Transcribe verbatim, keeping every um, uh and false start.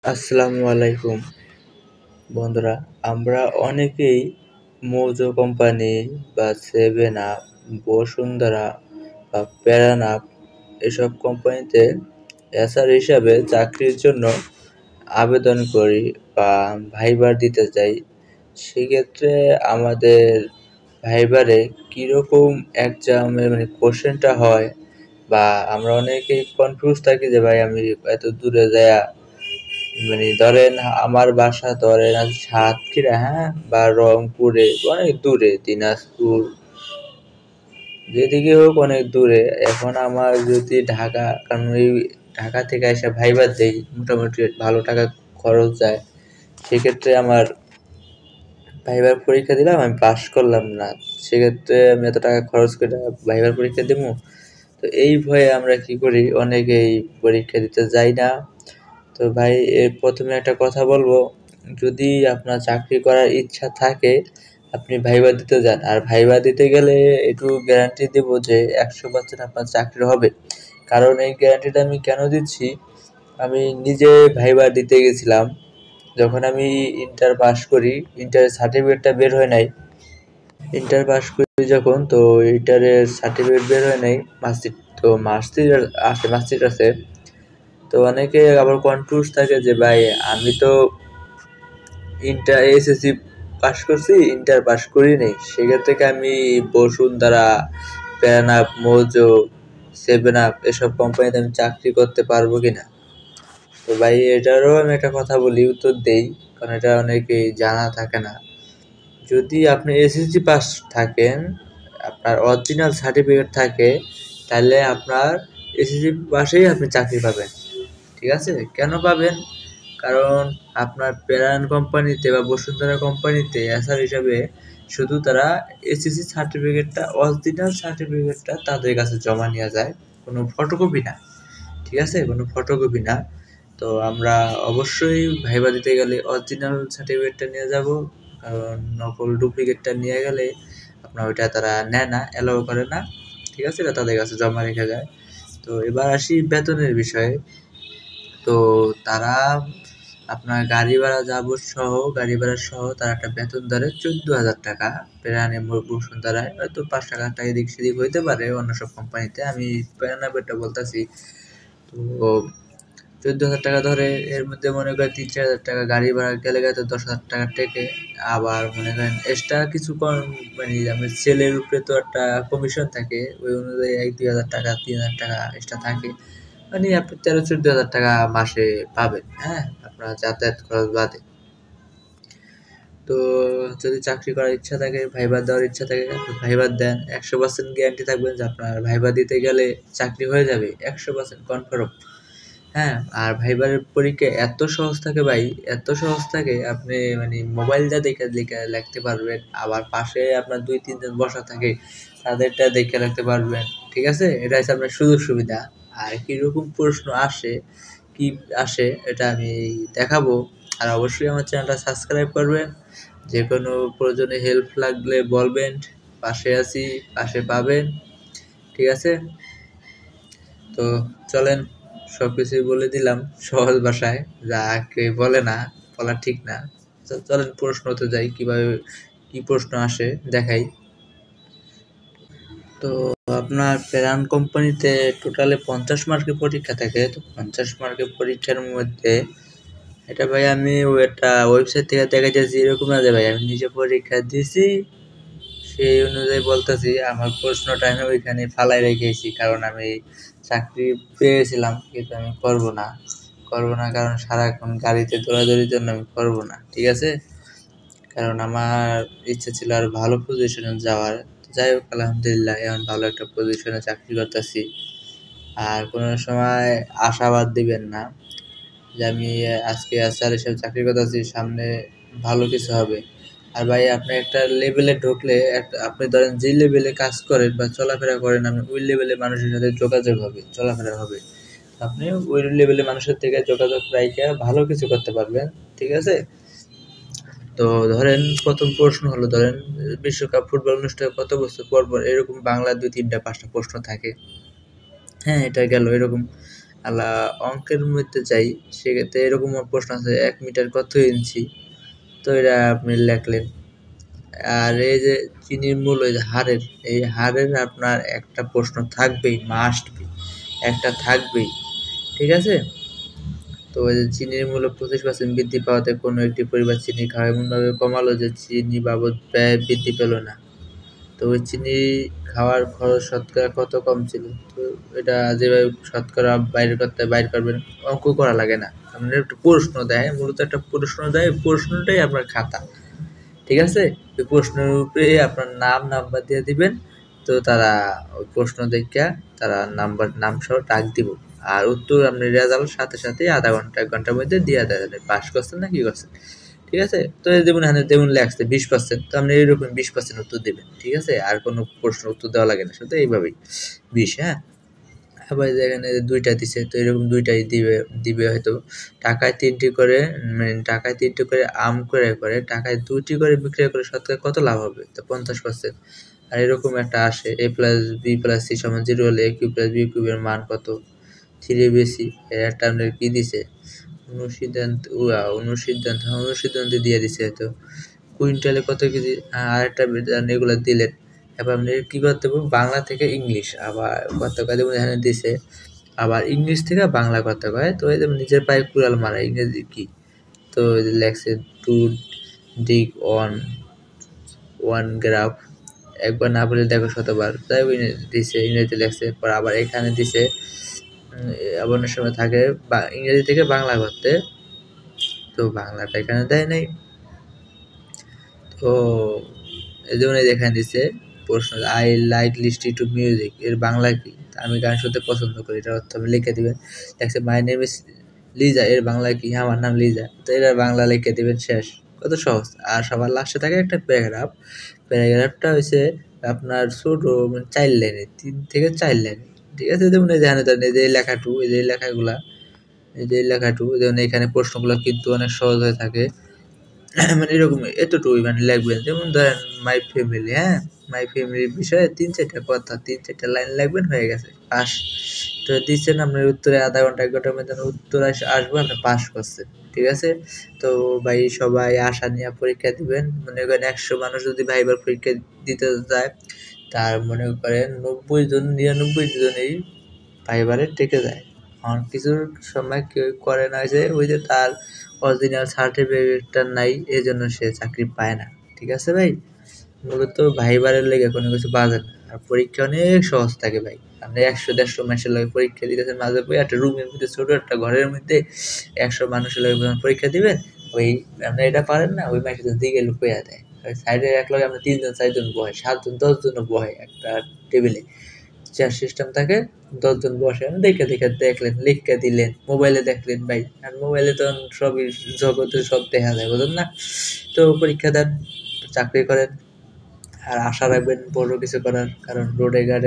আসসালামু আলাইকুম বন্ধুরা। আমরা অনেকেই মৌজো কোম্পানি বা সেভেন আপ, বসুন্ধরা বা প্যারান আপ এসব কোম্পানিতে এসআর হিসাবে চাকরির জন্য আবেদন করি বা ভাইবার দিতে যাই। সেক্ষেত্রে আমাদের ভাইবারে কীরকম এক্সামের মানে কোশ্চেনটা হয় বা আমরা অনেকেই কনফিউজ থাকি যে ভাই আমি এত দূরে যায়া মানে ধরেন আমার বাসা ধরেন আছে সাতক্ষীরা, হ্যাঁ, বা রংপুরে, অনেক দূরে, দিনাজপুর, যেদিকে হোক অনেক দূরে। এখন আমার যদি ঢাকা, কারণ ওই ঢাকা থেকে এসে ভাইবার দেই, মোটামুটি ভালো টাকা খরচ যায়। সেক্ষেত্রে আমার ভাইবার পরীক্ষা দিলাম, আমি পাস করলাম না, সেক্ষেত্রে আমি এত টাকা খরচ করে ভাইবার পরীক্ষা দেবো। তো এই ভয়ে আমরা কি করি, অনেকেই পরীক্ষা দিতে যাই না। তো ভাই এর প্রথমে একটা কথা বলবো, যদি আপনার চাকরি করার ইচ্ছা থাকে আপনি ভাইবা দিতে যান। আর ভাইবা দিতে গেলে একটু গ্যারান্টি দেবো যে একশো পার্সেন্ট আপনার চাকরি হবে। কারণ এই গ্যারান্টিটা আমি কেন দিচ্ছি, আমি নিজে ভাইবা দিতে গেছিলাম যখন আমি ইন্টার পাস করি। ইন্টারের সার্টিফিকেটটা বের হয় নাই, ইন্টার পাস করি যখন, তো ইন্টারের সার্টিফিকেট বের হয় নাই, মার্কশিট তো মার্কশিট আছে, মার্কশিট আছে। তো অনেকে আবার কনফিউজ থাকে যে ভাই আমি তো ইন্টার এসএসসি পাস করছি, ইন্টার পাস করি নাই, সেক্ষেত্রে থেকে আমি Bashundhara, Pran up, Mojo, seven up এসব কোম্পানিতে আমি চাকরি করতে পারবো কিনা। তো ভাই এটারও আমি একটা কথা বলি, উত্তর দেই, কারণ এটা অনেকেই জানা থাকে না। যদি আপনি এসএসসি পাস থাকেন, আপনার অরিজিনাল সার্টিফিকেট থাকে, তাহলে আপনার এসএসসি পাশেই আপনি চাকরি পাবেন। ঠিক আছে? কেন পাবেন? কারণ আপনার প্যারান কোম্পানিতে বা বসুন্ধরা কোম্পানিতে এসআর হিসাবে শুধু তারা এসএসসি সার্টিফিকেটটা, অরিজিনাল সার্টিফিকেটটা তাদের কাছে জমা নেওয়া যায়, কোনো ফটোকপি না। ঠিক আছে? কোনো ফটোকপি না। তো আমরা অবশ্যই ভাইবা দিতে গেলে অরিজিনাল সার্টিফিকেটটা নিয়ে যাব, কারণ নকল ডুপ্লিকেটটা নিয়ে গেলে আপনার ওইটা তারা নেয় না, অ্যালাউ করে না। ঠিক আছে? এটা তাদের কাছে জমা রেখে যায়। তো এবার আসি বেতনের বিষয়ে। তো তারা আপনার গাড়ি ভাড়া যাব সহ, গাড়ি ভাড়া সহ তারা একটা বেতন ধরে চোদ্দ হাজার টাকা। প্যারানে বসুন্ধরায় হয়তো পাঁচ টাকা টাকা এদিক সেদিক হইতে পারে অন্য সব কোম্পানিতে, আমি প্যারানাপেরটা বলতেছি। তো চোদ্দ হাজার টাকা ধরে, এর মধ্যে মনে করেন তিন চার হাজার টাকা গাড়ি ভাড়া গেলে গেলে দশ হাজার টাকা টেকে। আবার মনে করেন এক্সট্রা কিছু কম, মানে আমি সেলের উপরে তো একটা কমিশন থাকে, ওই অনুযায়ী এক দুই হাজার টাকা, তিন হাজার টাকা এক্সট্রা থাকে। মানে আপনি তেরো চোদ্দ হাজার টাকা মাসে পাবেন, হ্যাঁ, আপনার যাতায়াত খরচ বাদে। তো যদি চাকরি করার ইচ্ছা থাকে, ভাইবা দেওয়ার ইচ্ছা থাকে, আপনি ভাইবা দেন, একশো পার্সেন্ট গ্যারান্টি থাকবেন যে আপনার ভাইবা দিতে গেলে চাকরি হয়ে যাবে, একশো পার্সেন্ট কনফার্ম। হ্যাঁ, আর ভাইবারের পরীক্ষা এত সহজ থাকে ভাই, এত সহজ থাকে, আপনি মানে মোবাইলটা দেখে দেখে লিখতে পারবেন। আবার পাশে আপনার দুই তিনজন বসা থাকে, তাদেরটা দেখে রাখতে পারবেন। ঠিক আছে? এটা হচ্ছে আপনার সুযোগ সুবিধা। আর কীরকম প্রশ্ন আসে, কি আসে, এটা আমি দেখাবো। আর অবশ্যই আমার চ্যানেলটা সাবস্ক্রাইব করবেন। যে কোনো প্রয়োজনে হেল্প লাগলে বলবেন, পাশে আছি, পাশে পাবেন। ঠিক আছে? তো চলেন, সব কিছুই বলে দিলাম সহজ ভাষায়, যা কেউ বলে না, বলা ঠিক না। চলেন প্রশ্নতে যাই, কিভাবে কি প্রশ্ন আসে দেখাই। তো আপনার প্যারান কোম্পানিতে টোটালে পঞ্চাশ মার্কের পরীক্ষা থাকে। তো পঞ্চাশ মার্কের পরীক্ষার মধ্যে এটা ভাই আমি একটা ওয়েবসাইট থেকে দেখা যাচ্ছি এরকম না যে ভাই আমি নিজে পরীক্ষা দিছি, সেই অনুযায়ী বলতেছি। আমার প্রশ্নটা আমি ওইখানে ফালাই রেখেছি, কারণ আমি চাকরি পেয়েছিলাম, কিন্তু আমি করবো না, করবো না কারণ সারাক্ষণ গাড়িতে দৌড়াদৌড়ির জন্য আমি করবো না। ঠিক আছে? কারণ আমার ইচ্ছা ছিল আর ভালো পজিশনে যাওয়ার। যাই হোক, আলহামদুলিল্লাহ এখন ভালো একটা পজিশনে চাকরি করতেছি। আর কোনো সময় আশাবাদ দিবেন না যে আমি আজকে এসআর হিসেবে চাকরি করতেছি, সামনে ভালো কিছু হবে। আর ভাই আপনি একটা লেভেলে ঢুকলে, একটা আপনি ধরেন যে লেভেলে কাজ করেন বা চলাফেরা করেন, আপনি ওই লেভেলে মানুষের সাথে যোগাযোগ হবে, চলাফেরা হবে, আপনি ওই লেভেলে মানুষের থেকে যোগাযোগ রাখে ভালো কিছু করতে পারবেন। ঠিক আছে? তো ধরেন প্রথম প্রশ্ন হলো, ধরেন বিশ্বকাপ ফুটবল অনুষ্ঠানে কত বছর পর পর, এরকম বাংলা দুই তিনটা পাঁচটা প্রশ্ন থাকে। হ্যাঁ, এটা গেল এরকম। আলা অঙ্কের মধ্যে যাই, সেক্ষেত্রে এরকম প্রশ্ন আছে এক মিটার কত ইঞ্চি, তো এটা আপনি লেখলেন। আর এই যে চিনির মূল ওই যে হারের, এই হারের আপনার একটা প্রশ্ন থাকবেই, মাস্ট বি একটা থাকবেই, ঠিক আছে। তো ওই যে চিনির মূল্য পঁচিশ পার্সেন্ট বৃদ্ধি পাওয়াতে কোনো একটি পরিবার চিনি খাওয়া এমনভাবে কমালো যে চিনি বাবদ ব্যয় বৃদ্ধি পেল না। তো ওই চিনি খাওয়ার খরচ শতকরা কত কম ছিল। তো এটা যেভাবে শতকরা বাইর করতে বাইর করবেন, অঙ্ক করা লাগে না, আপনার একটা প্রশ্ন দেয়, মূলত একটা প্রশ্ন দেয়, প্রশ্নটাই আপনার খাতা, ঠিক আছে। ওই প্রশ্নের উপরে আপনার নাম নাম্বার দিয়ে দিবেন, তো তারা ওই প্রশ্ন দেখিয়া তারা নাম্বার নাম সহ ডাক দিব, আর উত্তর আপনি রেজাল্ট সাথে সাথে আধা ঘন্টা এক ঘন্টার মধ্যে দিয়ে দেন পাস করছেন না কি করছেন, ঠিক আছে। তো যেমন এখানে যেমন লেখছে বিশ পার্সেন্ট, তো আপনি এইরকম বিশ পার্সেন্ট উত্তর দেবেন, ঠিক আছে। আর কোনো প্রশ্ন উত্তর দেওয়া লাগে না, শুধু এইভাবেই বিশ। হ্যাঁ, আবার এখানে দুইটা দিছে, তো এরকম দুইটাই দিবে দিবে হয়তো। টাকায় তিনটি করে মানে টাকায় তিনটি করে আম ক্রয় করে টাকায় দুইটি করে বিক্রয় করে শতকরা কত লাভ হবে, তো পঞ্চাশ পার্সেন্ট। আর এরকম একটা আসে A plus B plus C সমান জিরো হলে এ কিউব প্লাস বি কিউবের মান কত, থ্রি বেশি। এর একটা আপনার কি দিছে অনুসিদ্ধান্ত, অনুসিদ্ধান্ত অনুসিদ্ধান্ত দিয়ে দিছে হয়তো। কুইন্টালে কত কেজি, আর একটা এগুলো দিলেন। এবার আপনি কী করতে হবে, বাংলা থেকে ইংলিশ আবার কত কাজ এখানে দিছে, আবার ইংলিশ থেকে বাংলা কথা কয়, তো এই যে নিজের পায়ে কুড়াল মারা ইংরেজি কি, তো লেখছে to dig on one graph, একবার না বলে দেখো শতবার, তাই দিছে ইংরেজি লেখছে। পর আবার এখানে দিছে আবার অনেক সময় থাকে ইংরেজি থেকে বাংলা করতে, তো বাংলাটা এখানে দেয় নাই। তো এই জন্য এখানে দিছে প্রশ্ন I like listening to music, এর বাংলা কি, আমি গান শুনতে পছন্দ করি, এটার অর্থ আমি লিখে দিবেন। দেখছে মাই নেম ইজ লিজা, এর বাংলা কি, আমার নাম লিজা, তো এর বাংলা লিখে দিবেন, শেষ। কত সহজ। আর সবার লাস্টে থাকে একটা প্যারাগ্রাফ, প্যারাগ্রাফটা হচ্ছে আপনার ছোট মানে চার লাইনে, তিন থেকে চার লাইনে, ঠিক আছে। যেমন এই জানে এই যে লেখাটু, এই যে লেখাগুলা, এই যে লেখাটু, যেমন এখানে প্রশ্নগুলো কিন্তু অনেক সহজ হয়ে থাকে, মানে এরকম এতটুকুই মানে লিখবেন। যেমন ধরেন মাই ফ্যামিলি, হ্যাঁ মাই ফ্যামিলির বিষয়ে তিন চারটা কথা, তিন চারটা লাইন লিখবেন, হয়ে গেছে, পাস। তো দিচ্ছেন আপনার উত্তরে আধা ঘন্টা এক ঘন্টার মধ্যে উত্তর আসবে, আপনি পাস করছেন, ঠিক আছে। তো ভাই সবাই আশা নিয়ে পরীক্ষা দিবেন, মনে করেন একশো মানুষ যদি ভাইবার পরীক্ষা দিতে যায়, তার মনে করেন নব্বই জন নিরানব্বই জনেই ভাইবারে টেকে যায়। আমার কিছুর সময় কেউ করে না যে ওই যে তার অরিজিনাল সার্টিফিকেটটা নাই, এই জন্য সে চাকরি পায় না, ঠিক আছে ভাই। মূলত ভাইবারের লেগে কোনো কিছু বাজে না, আর পরীক্ষা অনেক সহজ থাকে ভাই। আপনি একশো দেড়শো মানুষের লাগে পরীক্ষা দিতেছেন, মাঝে বই একটা রুমের মধ্যে ছোট একটা ঘরের মধ্যে একশো মানুষের লাগে পরীক্ষা দিবেন, ওই আপনি এটা পারেন না, ওই মানুষের দিকে লুকিয়ে দেয়, সাইডে এক লগে আমরা তিনজন চারজন বহে, সাতজন দশজন বহে একটা টেবিলে, চেয়ার সিস্টেম থাকে, দশজন বসে, দেখে দেখে দেখলেন, লিখে দিলেন, মোবাইলে দেখলেন ভাই, আর মোবাইলে তো সবই জগতে সব দেখা যায়, বুঝলেন না। তো পরীক্ষা দেন, চাকরি করেন, আর আশা রাখবেন বড় কিছু করার, কারণ রোডে ঘাটে